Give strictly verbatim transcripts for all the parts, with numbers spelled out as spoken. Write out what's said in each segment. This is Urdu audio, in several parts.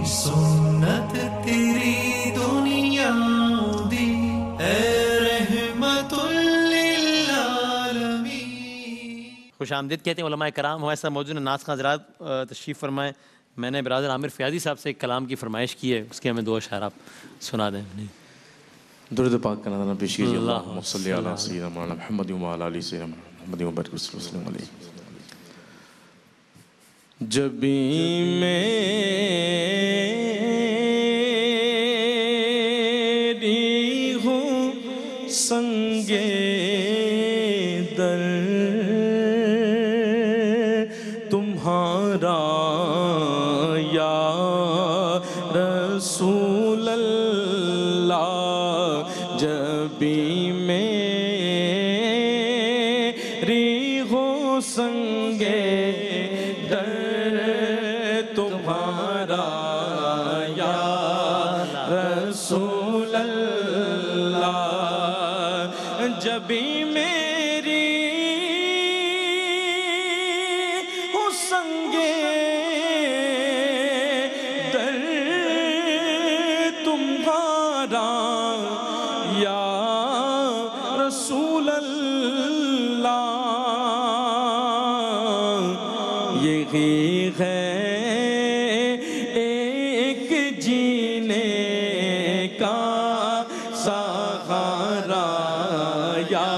سنت تیری دنیا دی اے رحمت للعالمین. خوش آمدید کہتے ہیں علماء کرام. ہمارے ساتھ موجود ہیں ناز خان حضرات، تشریف فرمائیں. میں نے برادر عامر فیاضی صاحب سے ایک کلام کی فرمائش کی ہے، اس کے ہمیں دو اشعار آپ سنا دیں. درود پاک کا نظرانہ پیش کیجیے. اللہم صلی علی سیدنا مولانا محمد و علی آلہ سیدنا محمد و بارک وسلم علیہ. جبھی میری ہوں سنگے در تمہارا یا رسول اللہ، جبھی میری ہو سنگے در تمہارا یا رسول اللہ، جبھی میری ہو سنگے در تمہارا یا رسول اللہ، یہی ہے ایک جینے کا سہارا یا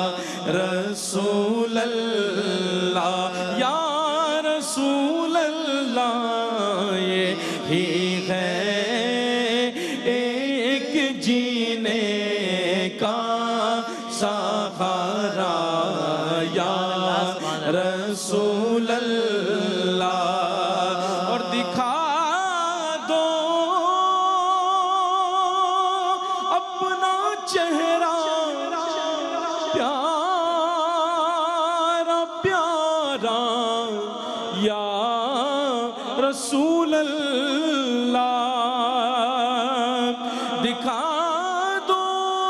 رسول اللہ، یا رسول اللہ، یہی ہے ایک جینے کا سہارا یا رسول اللہ. اور دکھا دو اپنا چہرہ پیارا پیارا یا رسول اللہ، دکھا دو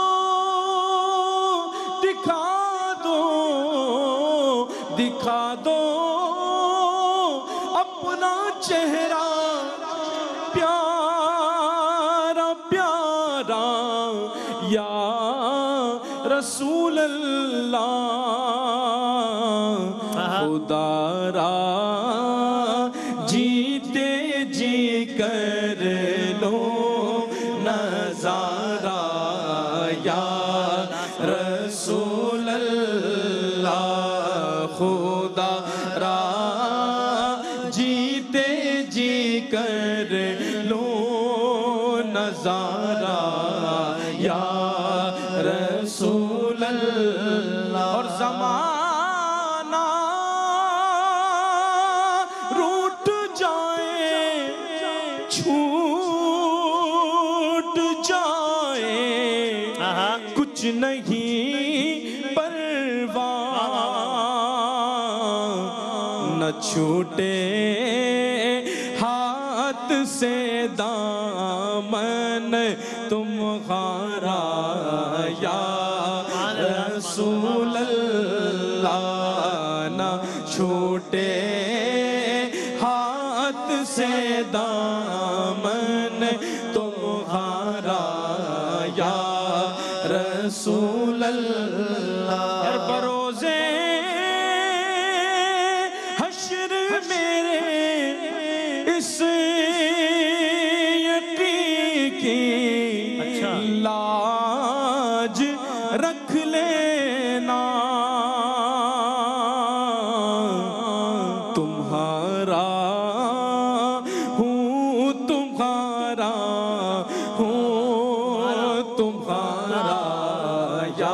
دکھا دو دکھا دو اپنا چہرہ پیارا پیارا یا رسول اللہ. خدا را جیتے جی کر لو نظارہ یا رسول اللہ، خدا را جیتے جی کر لو نظارہ یا رسول اللہ. اور زمانہ روٹ جائے چھوٹ جائے کچھ نہیں پرواہ، نہ چھوٹے ہاتھ سے دامن تمہارا یا رسول اللہ، نہ چھوٹے ہاتھ سے دامن تمہارا یا رسول اللہ. بروزے حشر میرے اس یقین کی لاج رکھ لینا، تمہارا ہوں تمہارا ہوں تمہارا یا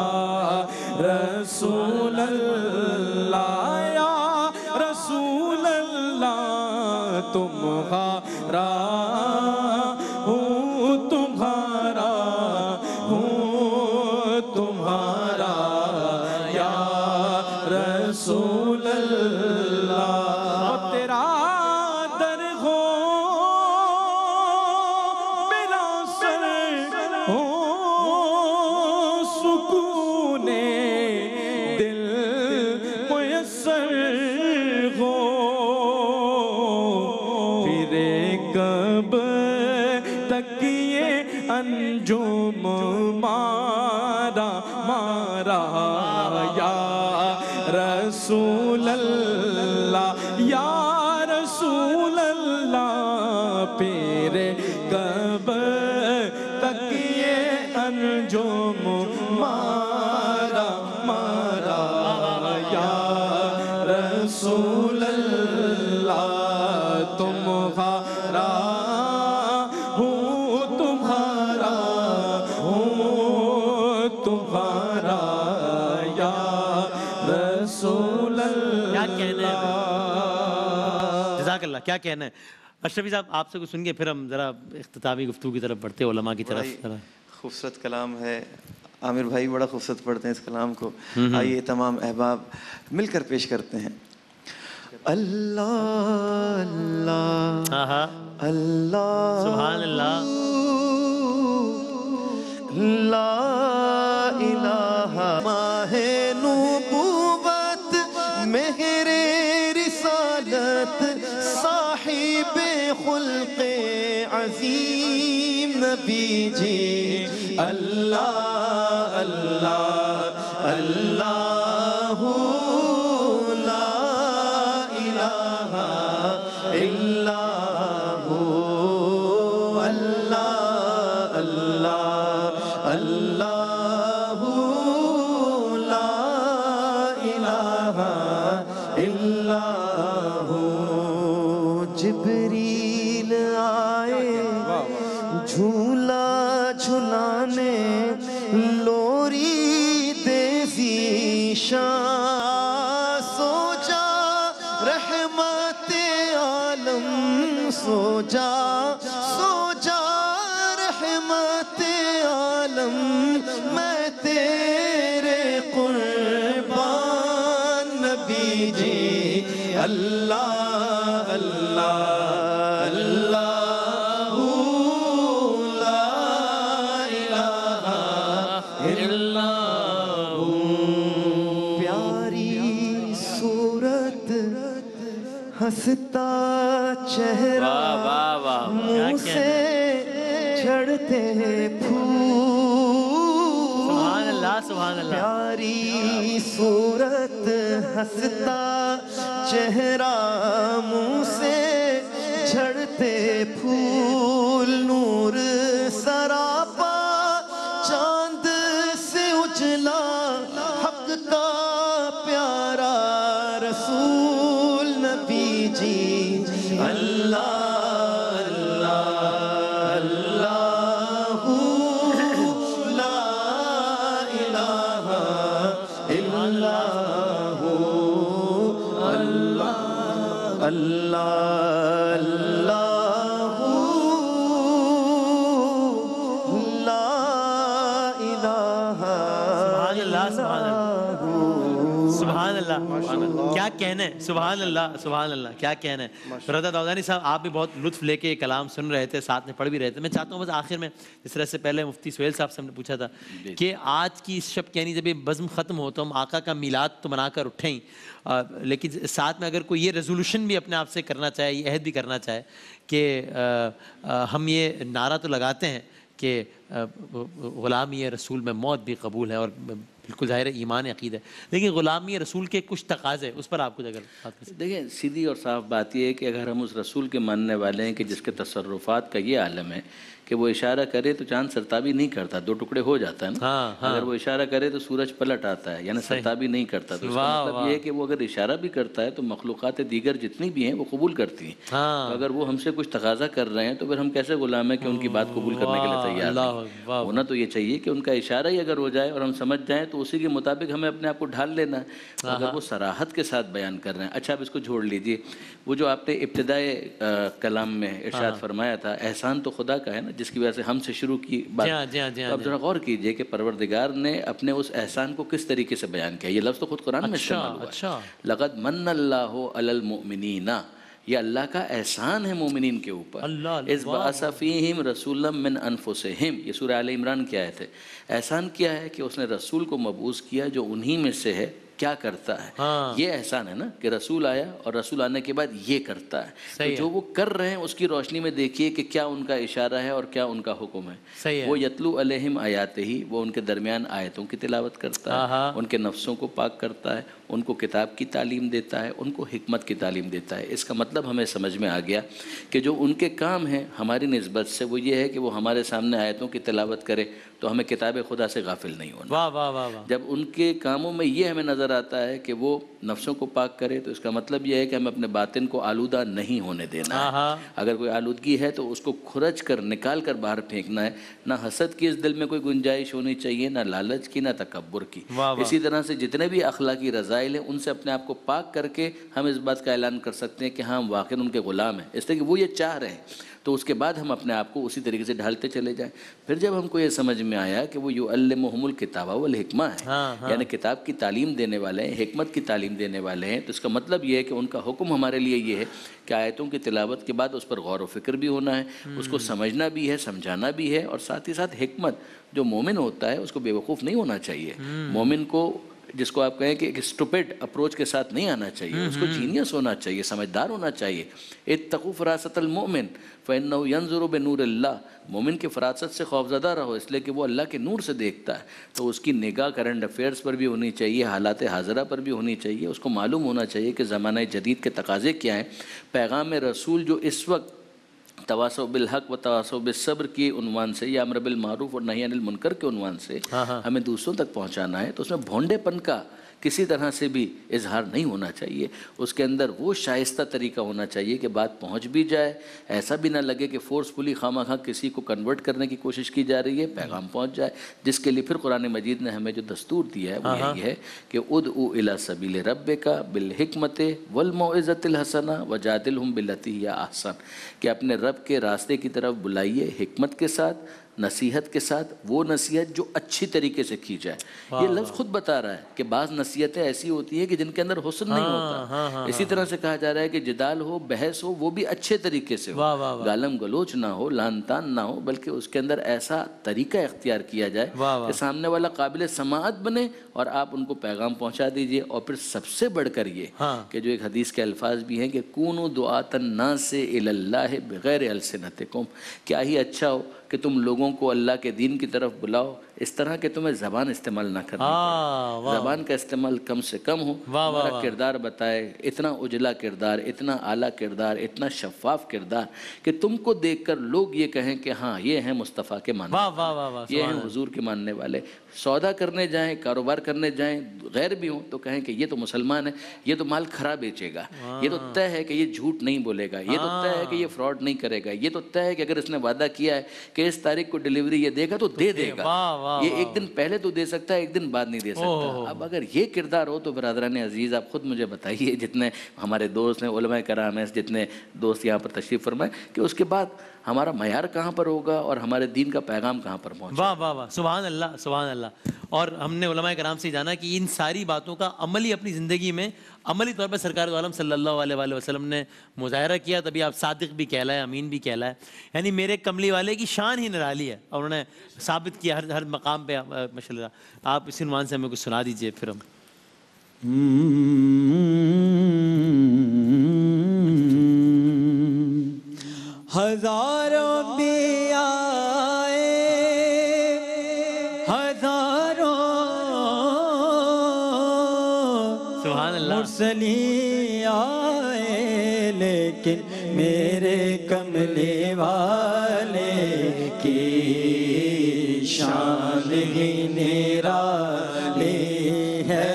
رسول اللہ، یا رسول اللہ، تمہارا ہوں تمہارا ہوں تمہارا یا رسول اللہ. تیرا در ہو میرا سر ہو سکون دل میسر ہو، پھر ایک کب تک یہ انجم مارا مارا یا رسول اللہ یا رسول اللہ پیر کب تک یہ انجم مارا مارا یا رسول اللہ تمہارا ہوں تمہارا ہوں تمہارا یا رسول اللہ. کیا کہنا ہے؟ جزاک اللہ. کیا کہنا ہے اشرفی صاحب آپ سے کچھ سن کے پھر ہم ذرا اختتامی گفتگو کی طرف بڑھتے علماء کی طرف. خوبصورت کلام ہے، عامر بھائی بڑا خوبصورت پڑھتے ہیں اس کلام کو. آئیے تمام احباب مل کر پیش کرتے ہیں. اللہ اللہ اللہ سبحان اللہ لا الہ ماہ نبوت مہر رسالت صاحب خلق عظیم نبی جی. اللہ اللہ اللہ لا الہ الا ہو اللہ اللہ اللہ لا الہ الا ہو. جبریل آئے جھولا جھلانے لوری دیزی شاہ سو جا رحمت عالم سو جا سو جا رحمت عالم میں تیرے قربان نبی جی. اللہ اللہ اللہ لا الہ الا ہو. پیاری صورت ہنستا چہرہ منہ سے جھڑتے پھول. سبحان اللہ سبحان اللہ. پیاری صورت ہنستا چہرہ منہ سے جھڑتے پھول. نور سراپا چاند سے اجلا حق کا پیارا رسول نبی جی. اللہ اللہ اللہ لا الہ الا ہو اللہ اللہ اللہ لا الہ سبحان اللہ سبحان اللہ سبحان اللہ. کیا کہنا ہے سبحان اللہ سبحان اللہ. کیا کہنا ہے رضا داودانی صاحب. آپ بھی بہت لطف لے کے یہ کلام سن رہے تھے، ساتھ میں پڑھ بھی رہے تھے. میں چاہتا ہوں بس آخر میں اس طرح سے پہلے مفتی سہیل صاحب سے ہم نے پوچھا تھا کہ آج کی اس شب یعنی جب یہ بزم ختم ہو تو ہم آقا کا میلاد تو منا کر اٹھیں، لیکن ساتھ میں اگر کوئی یہ ریزولوشن بھی اپنے آپ سے کرنا چاہے، یہ عہد بھی کرنا چاہے کہ ہم یہ نعرہ تو لگاتے ہیں کہ غلامی رسول میں موت بھی قبول ہے، اور بالکل ظاہر ایمان عقید ہے، لیکن غلامی رسول کے کچھ تقاضے اس پر آپ کچھ اگر بات کر سکتے. دیکھیں سیدھی اور صاف بات یہ ہے کہ اگر ہم اس رسول کے ماننے والے ہیں کہ جس کے تصرفات کا یہ عالم ہے کہ وہ اشارہ کرے تو چاند سرتابی نہیں کرتا، دو ٹکڑے ہو جاتا ہے نا. اگر وہ اشارہ کرے تو سورج پلٹ آتا ہے، یعنی سرتابی نہیں کرتا. تو اس کا مطلب یہ ہے کہ وہ اگر اشارہ بھی کرتا ہے تو مخلوقات دیگر جتنی بھی ہیں وہ قبول کرتی ہیں. اگر وہ ہم سے کچھ تقاضا کر رہے ہیں تو پھر ہم کیسے غلام ہیں کہ ان کی بات قبول کرنے کے لیے تیار ہیں. ہونا تو یہ چاہیے کہ ان کا اشارہ ہی اگر ہو جائے اور ہم سمجھ جائیں تو اسی کے مطابق ہمیں اپنے آپ کو ڈھال لینا ہے. اگر وہ صراحت کے ساتھ بیان کر رہے ہیں. اچھا اب اس کو جوڑ لیجیے، وہ جو آپ نے ابتدائے کلام میں ارشاد فرمایا تھا احسان تو خدا کا ہے نا، جس کی وجہ سے ہم سے شروع کی بات. اب ذرا غور کیجئے کہ پروردگار نے اپنے اس احسان کو کس طریقے سے بیان کیا. یہ لفظ تو خود قرآن میں استعمال ہوا ہے، لقد من اللہ علی المؤمنین. یہ اللہ کا احسان ہے مومنین کے اوپر. اذ بعث فیہم رسولا من انفسہم، یہ سورہ آل عمران کی آیت ہے. احسان کیا ہے کہ اس نے رسول کو مبعوث کیا جو انہی میں سے ہے، کیا کرتا ہے. یہ احسان ہے نا کہ رسول آیا اور رسول آنے کے بعد یہ کرتا ہے. تو جو وہ کر رہے ہیں اس کی روشنی میں دیکھیے کہ کیا ان کا اشارہ ہے اور کیا ان کا حکم ہے. وہ یتلو علیہم آیاتہ ہی، وہ ان کے درمیان آیتوں کی تلاوت کرتا ہے، ان کے نفسوں کو پاک کرتا ہے، ان کو کتاب کی تعلیم دیتا ہے، ان کو حکمت کی تعلیم دیتا ہے. اس کا مطلب ہمیں سمجھ میں آ گیا کہ جو ان کے کام ہیں ہماری نسبت سے وہ یہ ہے کہ وہ ہمارے سامنے آیتوں کی تلاوت کرے تو ہمیں کتاب خدا سے غافل نہیں ہونا. واہ واہ واہ واہ. جب ان کے کاموں میں یہ ہمیں نظر آتا ہے کہ وہ نفسوں کو پاک کرے تو اس کا مطلب یہ ہے کہ ہمیں اپنے باطن کو آلودہ نہیں ہونے دینا ہے. اگر کوئی آلودگی ہے تو اس کو کھرچ کر نکال کر باہر پھینکنا ہے. نہ حسد کی اس دل میں کوئی گنجائش ہونی چاہیے، نہ لالچ کی، نہ تکبر کی. اسی طرح سے جتنے بھی اخلاقی رذائل ہیں ان سے اپنے آپ کو پاک کر کے ہم اس بات کا اعلان کر سکتے ہیں کہ ہاں ہم واقعاً ان کے غلام ہیں، اس لیے کہ وہ یہ چاہ رہے ہیں. تو اس کے بعد ہم اپنے آپ کو اسی طریقے سے ڈھالتے چلے جائیں. پھر جب ہم کو یہ سمجھ میں آیا کہ وہ یعلمہم الکتاب والحکمہ ہے، یعنی کتاب کی تعلیم دینے والے ہیں، حکمت کی تعلیم دینے والے ہیں، تو اس کا مطلب یہ ہے کہ ان کا حکم ہمارے لیے یہ ہے کہ آیتوں کی تلاوت کے بعد اس پر غور و فکر بھی ہونا ہے، اس کو سمجھنا بھی ہے، سمجھانا بھی ہے، اور ساتھ ہی ساتھ حکمت. جو مومن ہوتا ہے اس کو بے وقوف نہیں ہونا چاہیے. مومن کو، جس کو آپ کہیں کہ ایک اسٹوپڈ اپروچ کے ساتھ نہیں آنا چاہیے، اس کو جینیس ہونا چاہیے، سمجھدار ہونا چاہیے. اتقوا فراست المؤمن فإنه ينظر بنور اللہ. مومن کے فراست سے خوفزدہ رہو اس لیے کہ وہ اللہ کے نور سے دیکھتا ہے. تو اس کی نگاہ کرنٹ افیئرس پر بھی ہونی چاہیے، حالات حاضرہ پر بھی ہونی چاہیے. اس کو معلوم ہونا چاہیے کہ زمانہ جدید کے تقاضے کیا ہیں. پیغام رسول جو اس وقت تواصو بالحق و تواصو بالصبر کی عنوان سے یا امر بالمعروف اور نہی عن المنکر کے عنوان سے ہمیں دوسروں تک پہنچانا ہے، تو اس میں بھونڈے پن کا کسی طرح سے بھی اظہار نہیں ہونا چاہیے. اس کے اندر وہ شائستہ طریقہ ہونا چاہیے کہ بات پہنچ بھی جائے، ایسا بھی نہ لگے کہ فورسفلی خواہ خواہ کسی کو کنورٹ کرنے کی کوشش کی جا رہی ہے، پیغام پہنچ جائے. جس کے لیے پھر قرآن مجید نے ہمیں جو دستور دیا ہے وہ یہی ہے کہ ادعو الی سبیل ربک بالحکمت والموعظۃ الحسنہ وجادلہم باللتی ہی احسن، کہ اپنے رب کے راستے کی طرف بلائیے حکمت کے ساتھ، نصیحت کے ساتھ، وہ نصیحت جو اچھی طریقے سے کی جائے. یہ لفظ خود بتا رہا ہے کہ بعض نصیحتیں ایسی ہوتی ہیں کہ جن کے اندر حسن نہیں ہوتا. اسی طرح سے کہا جا رہا ہے کہ جدال ہو، بحث ہو، وہ بھی اچھے طریقے سے ہو، گالم گلوچ نہ ہو، لان تان نہ ہو، بلکہ اس کے اندر ایسا طریقہ اختیار کیا جائے کہ سامنے والا قابل سماعت بنے اور آپ ان کو پیغام پہنچا دیجئے. اور پھر سب سے بڑھ کر یہ کہ جو ایک حدیث کے الفاظ بھی ہیں کہ کونوا دعاۃ الناس الی اللہ بغیر السنتکم، کیا ہی اچھا ہو کہ تم لوگوں کو اللہ کے دین کی طرف بلاؤ اس طرح کہ تمہیں زبان استعمال نہ کرنی پڑے، زبان کا استعمال کم سے کم ہو. ہمارا کردار بتائے، اتنا اجلا کردار، اتنا اعلیٰ کردار، اتنا شفاف کردار کہ تم کو دیکھ کر لوگ یہ کہیں کہ ہاں یہ ہیں مصطفیٰ کے ماننے والے، یہ ہیں حضور کے ماننے والے. سودا کرنے جائیں، کاروبار کرنے جائیں، غیر بھی ہوں تو کہیں کہ یہ تو مسلمان ہے، یہ تو مال کھرا بیچے گا، یہ تو طے ہے کہ یہ جھوٹ نہیں بولے گا، یہ تو طے ہے کہ یہ فراڈ نہیں کرے گا، یہ تو طے ہے کہ اگر اس نے وعدہ کیا ہے کہ اس تاریخ کو ڈیلیوری یہ دے گا تو دے دے گا. یہ ایک دن پہلے تو دے سکتا ہے، ایک دن بعد نہیں دے سکتا. اب اگر یہ کردار ہو تو برادران عزیز آپ خود مجھے بتائیے، جتنے ہمارے دوست ہیں، علماء کرام ہیں، جتنے دوست یہاں پر تشریف فرمائے، کہ اس کے بعد ہمارا معیار کہاں پر ہوگا اور ہمارے دین کا پیغام کہاں پر پہنچے. واہ واہ واہ، سبحان اللہ سبحان اللہ. اور ہم نے علماء کرام سے جانا کہ ان ساری باتوں کا عملی اپنی زندگی میں عملی طور پر سرکار دو عالم صلی اللہ علیہ وآلہ وسلم نے مظاہرہ کیا، تبھی آپ صادق بھی کہلائے، امین بھی کہلائے. یعنی میرے کملی والے کی شان ہی نرالی ہے اور انہوں نے ثابت کیا ہر ہر مقام پہ. ماشاء اللہ، آپ اس عنوان سے ہمیں کچھ سنا دیجئے پھر ہم. ہزاروں بھی آئے، ہزاروں سبحان اللہ مرسلی آئے، لیکن میرے کملی والے کی شان ہی نرالی ہے.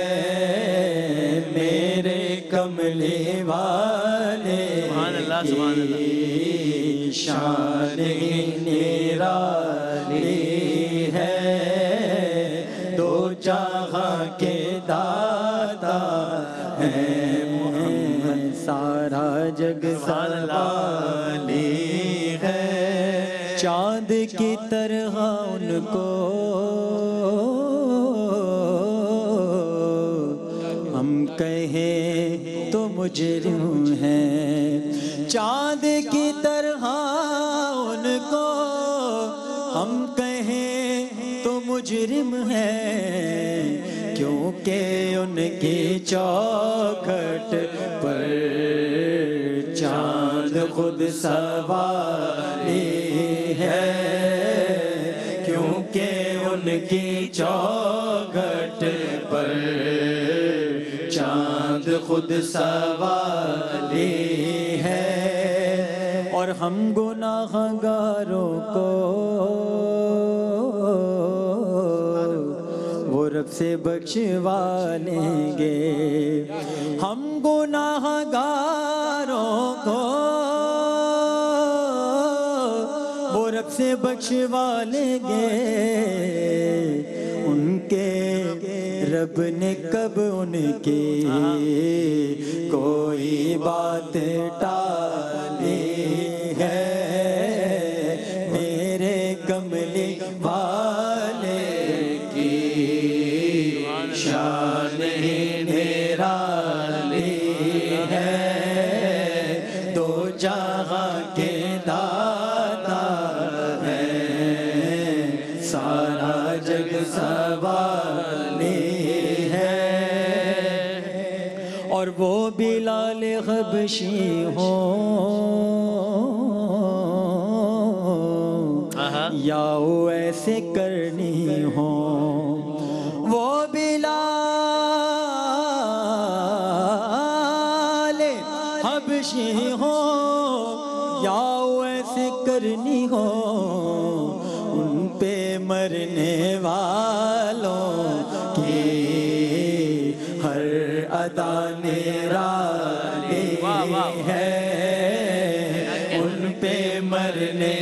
میرے کملی والے سبحان اللہ سبحان اللہ شان نرالی ہے. دو جہاں کے داتا ہے محمد، سارا جگ سنبھالی ہے. چاند کی طرح ان کو ہم کہیں تو مجرم ہیں، چاند کی طرح ان کو ہم کہیں تو مجرم ہیں. کیونکہ ان کی چوکھٹ پر چاند خود سواری ہے، کیونکہ ان کی چوکھٹ پر چاند خود سواری ہے، اور ہم گناہ گاروں کو وہ رب سے بخشوا لیں گے، ہم گناہ گاروں کو وہ رب سے بخشوا لیں گے، ان کے رب نے کب ان کی کوئی بات ٹالی ہے، میرے کملی والے کی شان ہی نرالی ہے، دو جہاں کے داتا ہے، سارا جگ سوالی ہے، اور وہ بلال حبشی ہوں یا ایسے کرنی ہوں، وہ بلال حبشی ہو یا ایسے کرنی ہو، ان پہ مرنے والوں کی ہر ادا نرالی ہے، ان پہ مرنے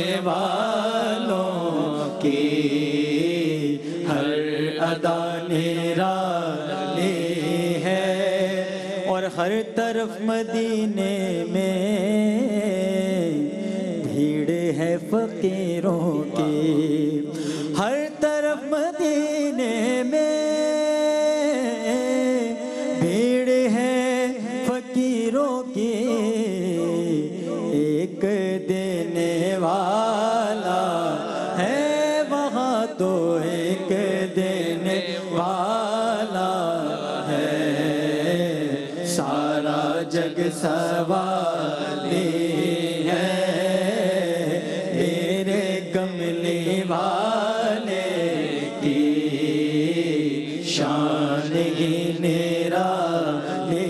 والوں کی ہر ادا نرالی ہے، اور ہر طرف مدینے میں بھیڑ ہے فقیروں کی، ہر طرف مدینے میں بھیڑ ہے فقیروں کی، ایک دینے والا ہے وہاں تو ایک دینے والا ہے، سارا جگ سوالی ہے، میرے کملی والے کی شان ہی نرالی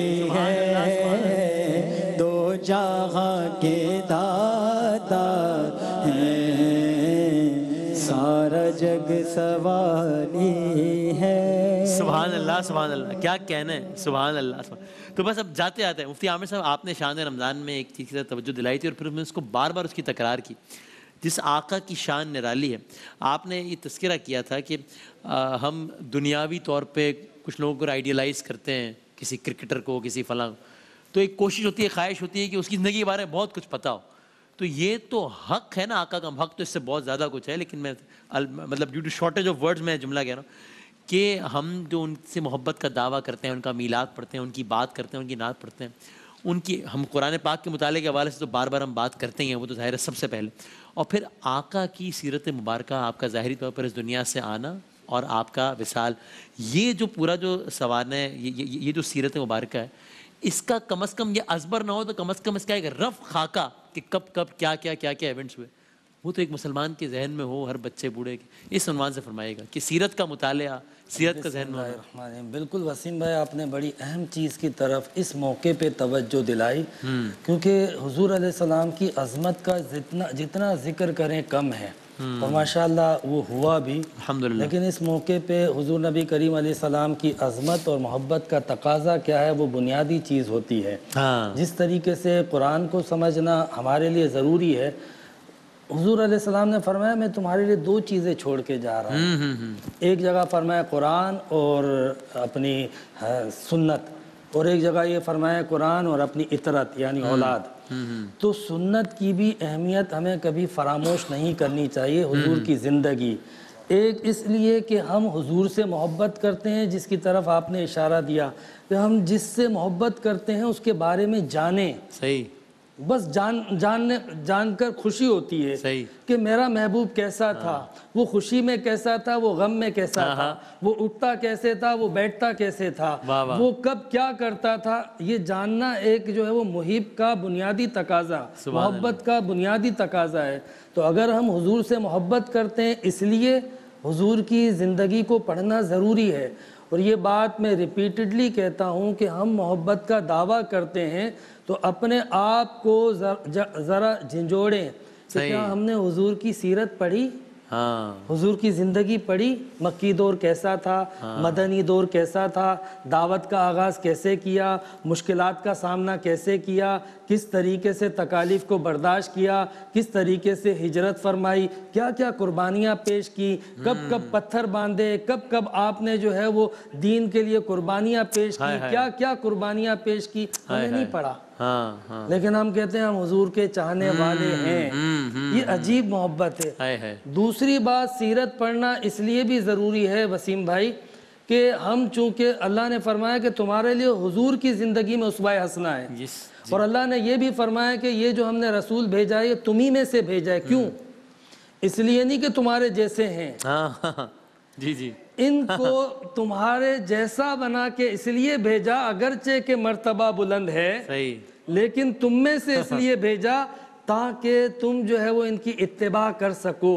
ہے، دو جہاں کے داتا ہیں، سارا جگ سوالی ہے۔ سبحان اللہ سبحان اللہ، کیا کہنا ہے، سبحان اللہ سبحان۔ تو بس اب جاتے آتے ہیں مفتی عامر صاحب، آپ نے شان رمضان میں ایک چیز کی طرف توجہ دلائی تھی اور پھر میں اس کو بار بار اس کی تکرار کی، جس آقا کی شان نرالی ہے۔ آپ نے یہ تذکرہ کیا تھا کہ ہم دنیاوی طور پہ کچھ لوگوں کو آئیڈیلائز کرتے ہیں، کسی کرکٹر کو، کسی فلاں، تو ایک کوشش ہوتی ہے، خواہش ہوتی ہے کہ اس کی زندگی کے بارے میں بہت کچھ پتہ ہو۔ تو یہ تو حق ہے نا آقا کا، حق تو اس سے بہت زیادہ کچھ ہے، لیکن میں مطلب due to shortage of words میں جملہ کہہ رہا ہوں کہ ہم جو ان سے محبت کا دعویٰ کرتے ہیں، ان کا میلاد پڑھتے ہیں، ان کی بات کرتے ہیں، ان کی نعت پڑھتے ہیں، ان کی ہم قرآن پاک کے مطالعے کے حوالے سے تو بار بار ہم بات کرتے ہیں، وہ تو ظاہر ہے سب سے پہلے، اور پھر آقا کی سیرت مبارکہ، آپ کا ظاہری طور پر اس دنیا سے آنا اور آپ کا وصال، یہ جو پورا جو سوال ہے، یہ جو سیرت مبارکہ ہے، اس کا کم از کم یہ ازبر نہ ہو تو کم از کم اس کا ایک رف خاکہ کہ کب کب کیا کیا کیا کیا ایونٹس ہوئے، وہ تو ایک مسلمان کے ذہن میں ہو، ہر بچے بوڑھے کے۔ اس عنوان سے فرمائے گا کہ سیرت کا مطالعہ، سیرت کا ذہن میں ہونا۔ بالکل وسیم بھائی، آپ نے بڑی اہم چیز کی طرف اس موقع پہ توجہ دلائی، کیونکہ حضور علیہ السلام کی عظمت کا جتنا جتنا ذکر کریں کم ہے، اور ماشاءاللہ وہ ہوا بھی، لیکن اس موقع پہ حضور نبی کریم علیہ السلام کی عظمت اور محبت کا تقاضا کیا ہے، وہ بنیادی چیز ہوتی ہے۔ جس طریقے سے قرآن کو سمجھنا ہمارے لیے ضروری ہے، حضور علیہ السلام نے فرمایا میں تمہارے لیے دو چیزیں چھوڑ کے جا رہا ہوں، ایک جگہ فرمایا قرآن اور اپنی سنت، اور ایک جگہ یہ فرمایا قرآن اور اپنی اطرت یعنی اولاد۔ تو سنت کی بھی اہمیت ہمیں کبھی فراموش نہیں کرنی چاہیے، حضور کی زندگی، ایک اس لیے کہ ہم حضور سے محبت کرتے ہیں، جس کی طرف آپ نے اشارہ دیا کہ ہم جس سے محبت کرتے ہیں اس کے بارے میں جانیں، صحیح، بس جان جاننے جان کر خوشی ہوتی ہے صحیح کہ میرا محبوب کیسا تھا، وہ خوشی میں کیسا تھا، وہ غم میں کیسا تھا، وہ اٹھتا کیسے تھا، وہ بیٹھتا کیسے تھا، وہ کب کیا کرتا تھا. یہ جاننا ایک جو ہے وہ محب کا بنیادی تقاضا، محبت کا بنیادی تقاضا ہے. تو اگر ہم حضور سے محبت کرتے ہیں اس لیے حضور کی زندگی کو پڑھنا ضروری ہے. اور یہ بات میں ریپیٹڈلی کہتا ہوں کہ ہم محبت کا دعویٰ کرتے ہیں تو اپنے آپ کو ذرا جھنجھوڑیں کہ کیا ہم نے حضور کی سیرت پڑھی، حضور کی زندگی پڑھی، مکی دور کیسا تھا، مدنی دور کیسا تھا، دعوت کا آغاز کیسے کیا، مشکلات کا سامنا کیسے کیا، کس طریقے سے تکالیف کو برداشت کیا، کس طریقے سے ہجرت فرمائی، کیا کیا قربانیاں پیش کی، کب کب پتھر باندھے، کب کب آپ نے جو ہے وہ دین کے لیے قربانیاں پیش کی، کیا کیا قربانیاں پیش کی، ہم نے نہیں پڑھا. لیکن ہم کہتے ہیں ہم حضور کے چاہنے والے ہیں. یہ عجیب محبت ہے. دوسری بات، سیرت پڑھنا اس لیے بھی ضروری ہے وسیم بھائی کہ ہم چونکہ اللہ نے فرمایا کہ تمہارے لیے حضور کی زندگی میں اسوہ حسنہ ہے، اور اللہ نے یہ بھی فرمایا کہ یہ جو ہم نے رسول بھیجا ہے یہ تمہیں میں سے بھیجا ہے. کیوں؟ اس لیے نہیں کہ تمہارے جیسے ہیں، جی جی ان کو تمہارے جیسا بنا کے اس لیے بھیجا اگرچہ کہ مرتبہ بلند ہے، لیکن تم میں سے اس لیے بھیجا تاکہ تم جو ہے وہ ان کی اتباع کر سکو،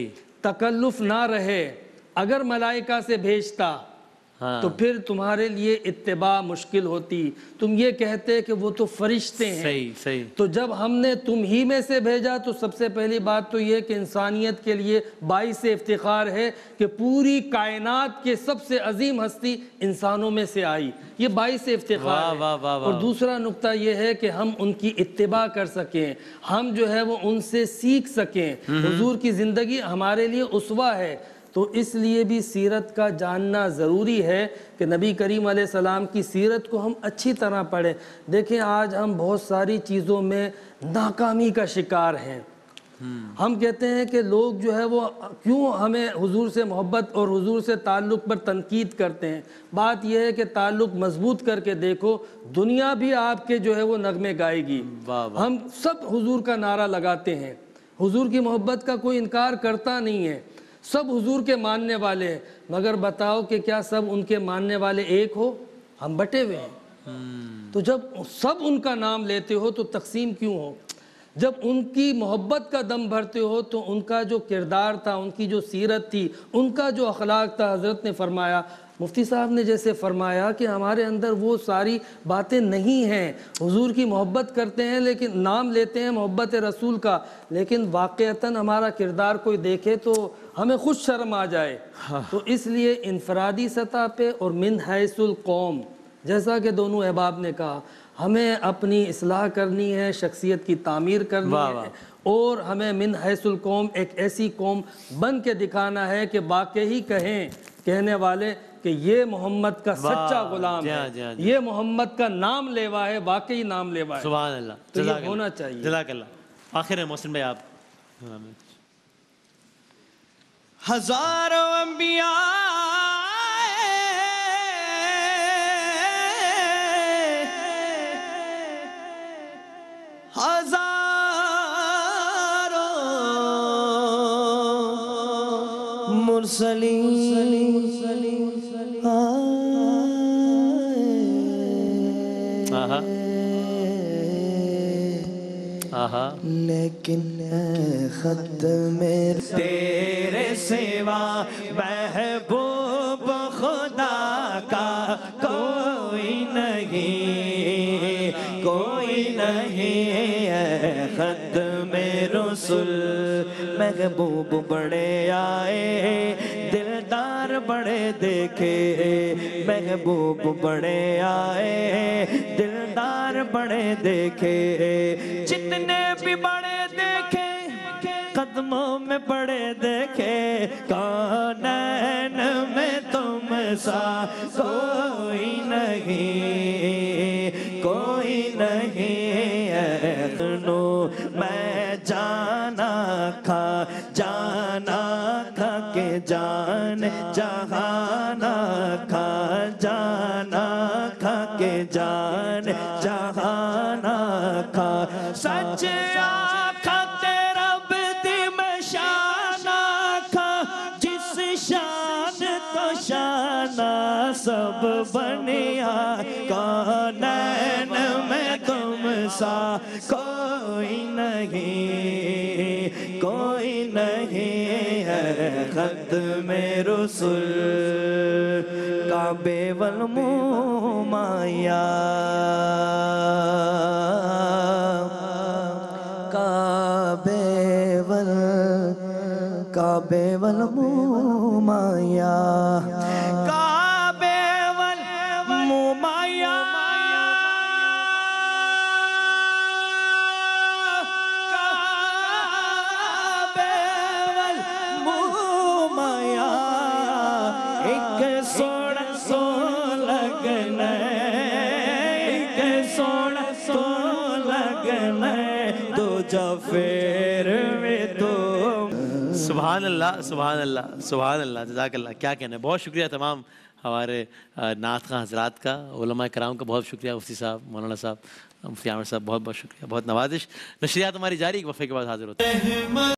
تکلف نہ رہے. اگر ملائکہ سے بھیجتا تو پھر تمہارے لیے اتباع مشکل ہوتی، تم یہ کہتے کہ وہ تو فرشتے ہیں. تو جب ہم نے تم ہی میں سے بھیجا تو سب سے پہلی بات تو یہ کہ انسانیت کے لیے باعث افتخار ہے کہ پوری کائنات کے سب سے عظیم ہستی انسانوں میں سے آئی. یہ باعث افتخار ہے. اور دوسرا نقطہ یہ ہے کہ ہم ان کی اتباع کر سکیں، ہم جو ہے وہ ان سے سیکھ سکیں. حضور کی زندگی ہمارے لیے اسوہ ہے. تو اس لیے بھی سیرت کا جاننا ضروری ہے کہ نبی کریم علیہ السلام کی سیرت کو ہم اچھی طرح پڑھیں. دیکھیں آج ہم بہت ساری چیزوں میں ناکامی کا شکار ہیں. ہم کہتے ہیں کہ لوگ جو ہے وہ کیوں ہمیں حضور سے محبت اور حضور سے تعلق پر تنقید کرتے ہیں. بات یہ ہے کہ تعلق مضبوط کر کے دیکھو، دنیا بھی آپ کے جو ہے وہ نغمے گائے گی. ہم سب حضور کا نعرہ لگاتے ہیں، حضور کی محبت کا کوئی انکار کرتا نہیں ہے، سب حضور کے ماننے والے ہیں. مگر بتاؤ کہ کیا سب ان کے ماننے والے ایک ہو؟ ہم بٹے ہوئے ہیں. تو جب سب ان کا نام لیتے ہو تو تقسیم کیوں ہو؟ جب ان کی محبت کا دم بھرتے ہو تو ان کا جو کردار تھا، ان کی جو سیرت تھی، ان کا جو اخلاق تھا، حضرت نے فرمایا، مفتی صاحب نے جیسے فرمایا کہ ہمارے اندر وہ ساری باتیں نہیں ہیں. حضور کی محبت کرتے ہیں لیکن نام لیتے ہیں محبت رسول کا، لیکن واقعتاً ہمارا کردار کوئی دیکھے تو ہمیں خود شرم آ جائے. تو اس لیے انفرادی سطح پہ اور من حیث القوم، جیسا کہ دونوں احباب نے کہا، ہمیں اپنی اصلاح کرنی ہے، شخصیت کی تعمیر کرنی ہے، اور ہمیں من حیث القوم ایک ایسی قوم بن کے دکھانا ہے کہ واقعی کہیں کہنے والے کہ یہ محمد کا سچا غلام ہے، یہ محمد کا نام لیوا ہے، واقعی نام لیوا ہے. سبحان اللہ. تو یہ ہونا چاہیے. جزاک اللہ. آخر ہے محسن بھائی آپ. ہزاروں انبیاء ہزاروں مرسلین لیکن ختم تیرے سوا محبوب خدا کا کوئی نہیں، کوئی نہیں ہے. ختم رسول محبوب بڑے آئے، دلدار بڑے دیکھے، محبوب بڑے آئے، دلدار بڑے دیکھے. جتنے بھی بڑے دیکھے قدموں میں بڑے دیکھے، کونین میں تم سا کوئی نہیں، کوئی نہیں ہے. سنو میں جانا کھا جانا کھا کے جان جہانا کھا جانا کھا کے جان جہانا کھا. सब बनिया कौनैन में तुम सा कोई नहीं कोई नहीं है खत में रसूल काबे वल मुमाया काबे वल काबे वल मुमाया काबे वल मुमाया काबे वल मुमाया एक सोना सो लगना एक सोना सो लगना दो जफेर में तो सुभान अल्लाह सुभान अल्लाह सुभान अल्लाह जज़ाकल्लाह। क्या कहना है, बहुत शुक्रिया तमाम हमारे नात खां हज़रात का, उलमा कराम का बहुत शुक्रिया, मुफ्ती साहब, मौलाना साहब, मुफ्ती आमिर साहब, बहुत बहुत शुक्रिया, बहुत नवाजिश। नशरियात हमारी जारी, एक वफ़े के बाद हाजिर होते हैं।